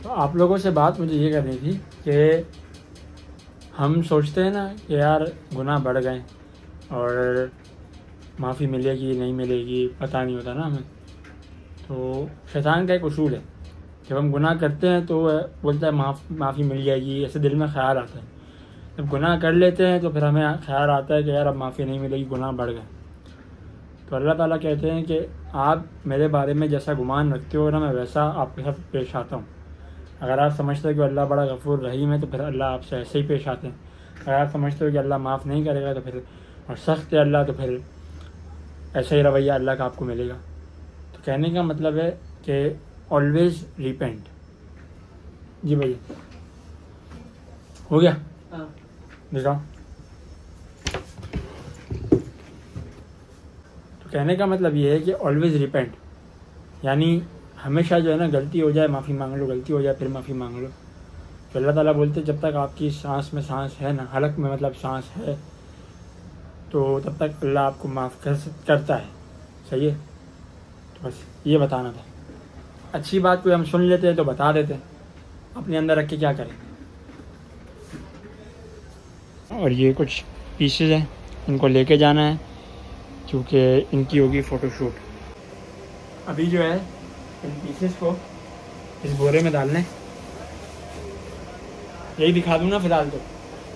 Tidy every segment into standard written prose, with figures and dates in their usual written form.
तो आप लोगों से बात मुझे ये करनी थी कि हम सोचते हैं ना कि यार गुनाह बढ़ गए और माफ़ी मिलेगी नहीं मिलेगी पता नहीं होता ना हमें। तो शैतान का एक उसूल है, जब हम गुनाह करते हैं तो बोलता है माफ़ी मिल जाएगी, ऐसे दिल में ख्याल आता है। जब गुनाह कर लेते हैं तो फिर हमें ख्याल आता है कि यार अब माफ़ी नहीं मिलेगी, गुनाह बढ़ गए। तो अल्लाह ताला कहते हैं कि आप मेरे बारे में जैसा गुमान रखते हो ना, मैं वैसा आपके साथ पेश आता हूँ। अगर आप समझते हो कि अल्लाह बड़ा गफूर रहीम है तो फिर अल्लाह आपसे ऐसे ही पेश आते हैं। अगर आप समझते हो कि अल्लाह माफ़ नहीं करेगा तो फिर और सख्त है अल्लाह, तो फिर ऐसा ही रवैया अल्लाह का आपको मिलेगा। तो कहने का मतलब है कि ऑलवेज रिपेंट। जी भैया हो गया, दिखाओ। तो कहने का मतलब ये है कि ऑलवेज रिपेंट, यानी हमेशा जो है ना गलती हो जाए माफ़ी मांग लो, गलती हो जाए फिर माफ़ी मांग लो। तो अल्लाह ताला बोलते जब तक आपकी सांस में सांस है ना, हलक में मतलब सांस है, तो तब तक अल्लाह आपको माफ़ करता है। सही है, तो बस ये बताना था। अच्छी बात कोई हम सुन लेते हैं तो बता देते हैं, अपने अंदर रख के क्या करें। और ये कुछ पीसेज हैं, इनको लेके जाना है क्योंकि इनकी होगी फ़ोटोशूट। अभी जो है इन पीसेस को इस बोरे में डालना है, यही दिखा दूँ ना फिलहाल तो।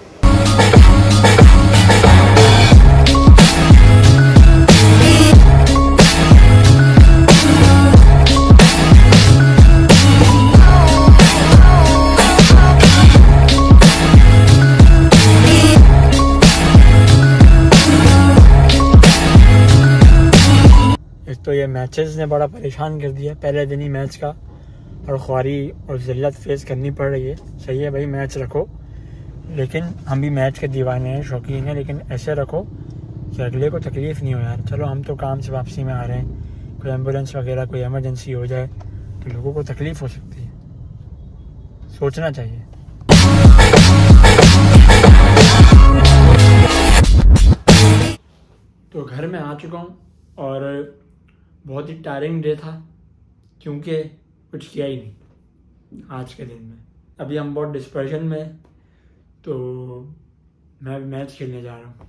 तो ये मैचेस ने बड़ा परेशान कर दिया, पहले दिन ही मैच का, और ख्वारी और ज़िल्लत फेस करनी पड़ रही है। सही है भाई, मैच रखो, लेकिन हम भी मैच के दीवाने हैं, शौकीन हैं, लेकिन ऐसे रखो कि अगले को तकलीफ़ नहीं हो यार। चलो हम तो काम से वापसी में आ रहे हैं, कोई एम्बुलेंस वगैरह कोई इमरजेंसी हो जाए तो लोगों को तकलीफ़ हो सकती है, सोचना चाहिए। तो घर में आ चुका हूँ और बहुत ही टायरिंग डे था क्योंकि कुछ किया ही नहीं आज के दिन में। अभी हम बहुत डिस्पर्शन में, तो मैं मैच खेलने जा रहा हूँ।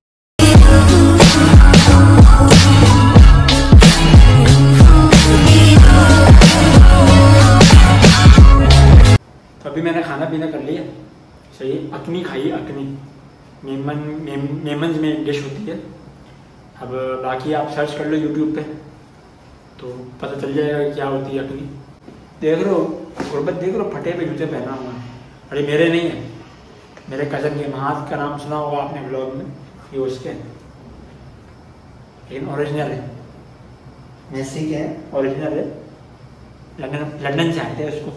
तो अभी मैंने खाना पीना कर लिया, सही, अकनी खाई, अकनी मेमन में एक डिश होती है। अब बाकी आप सर्च कर लो यूट्यूब पे तो पता चल जाएगा क्या होती है अकनी। देख रहे हो गुरबत, देख रहे हो फटे पे जूते पहना हुआ है। अरे मेरे नहीं है, मेरे कज़न के, महाज का नाम सुना होगा आपने ब्लॉग में, ये उसके, लेकिन ओरिजिनल है। मेसी क्या है, ओरिजिनल है, लंदन से आए थे उसको।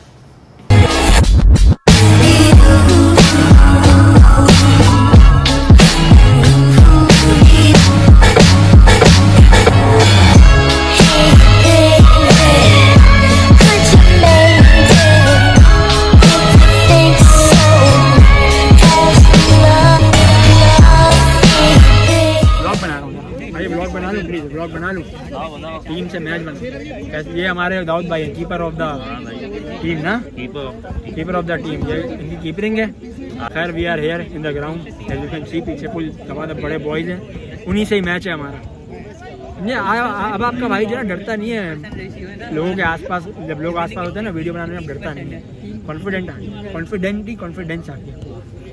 ब्लॉग बना लूँ, टीम से मैच बना। ये हमारे दाऊद भाई हैं, कीपर ऑफ द टीम ना, कीपर ऑफ द टीम, ये इनकी कीपरिंग है। खैर we are here in the ground, as you can see, पीछे फुल तमाम बड़े बॉयज़ हैं, उन्हीं से ही मैच है हमारा। नहीं अब आपका भाई जो है डरता नहीं है लोगों के आसपास, जब लोग आसपास होते हैं ना वीडियो बनाने में, अब डरता नहीं है, कॉन्फिडेंस आ गया।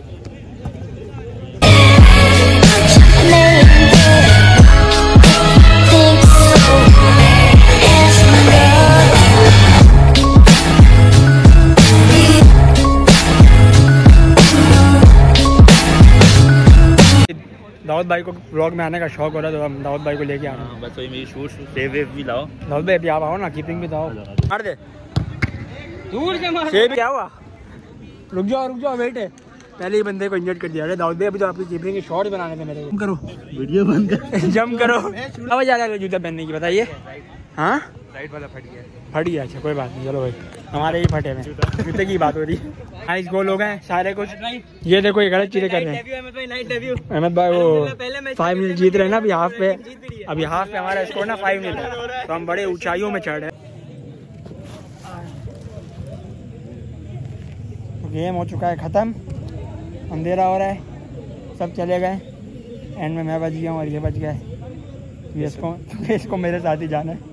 दाऊद भाई को ब्लॉग में आने का शौक हो रहा है तो हम दाऊद भाई को लेके आ रहे हैं। बस वही मेरी शूट सेव वेव भी लाओ। दाऊद भाई अभी आप आओ ना, कीपिंग भी तो आओ। मार दे, दूर से मार। सेव क्या हुआ, रुक जाओ वेट है, पहले ही बंदे को इंजर्ड कर दिया। अरे दाऊद भाई अभी तो आपकी कीपिंग के शॉट बनाने थे मेरे को। करो वीडियो बंद कर, जम करो। अब जा रहा है जूता पहनने की, बताइए। हाँ राइट वाला फट गया। अच्छा कोई बात नहीं, चलो भाई हमारे ही फटे में जूते की बात हो रही है। 22 गोल हो गए सारे कुछ। ये देखो ये गलत चीजें कर रहे हैं अहमद भाई, वो 5 मिनट जीत रहे हैं ना अभी हाफ पे। अभी हाफ पे हमारा स्कोर ना 5-0 है, तो हम बड़े ऊंचाइयों में चढ़ रहे हैं। गेम हो चुका है ख़त्म, अंधेरा हो रहा है, सब चले गए, एंड में मैं बच गया हूँ और ये बच गया है। इसको मेरे साथ ही जाना है।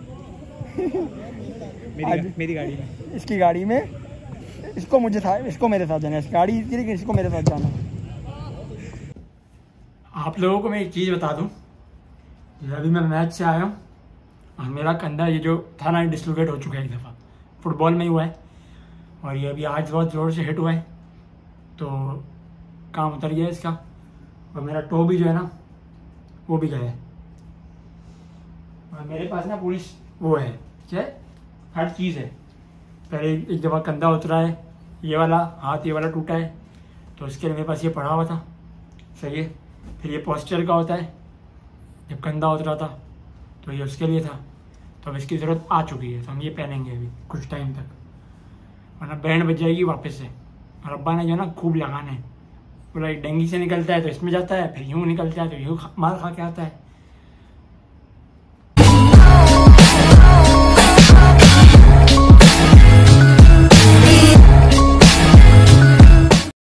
मेरी गाड़ी में, इसकी गाड़ी में, इसको मेरे साथ जाना है, इस गाड़ी इसकी, लेकिन इसको मेरे साथ जाना है। आप लोगों को मैं एक चीज़ बता दूं, अभी मैं मैच से आया हूँ और मेरा कंधा ये जो था ना डिसलोकेट हो चुका है एक दफ़ा, फुटबॉल में ही हुआ है, और ये अभी आज बहुत ज़ोर से हिट हुआ है तो काम उतर गया है इसका, और मेरा टो भी जो है ना वो भी गया है। और मेरे पास ना पूरी वो है क्या, हर चीज़ है। पहले एक दफ़ा कंधा उतरा है, ये वाला हाथ ये वाला टूटा है, तो उसके लिए मेरे पास ये पड़ा हुआ था, सही है। फिर ये पोस्चर का होता है, जब कंधा उतरा था तो ये उसके लिए था, तो अब इसकी ज़रूरत आ चुकी है, तो हम ये पहनेंगे अभी कुछ टाइम तक, वरना बैंड बज जाएगी वापस से। और अब्बा ने जो ना खूब लगाना है, बोला डेंगी से निकलता है तो इसमें जाता है, फिर यूँ निकलता है तो यूँ मार खा के आता है।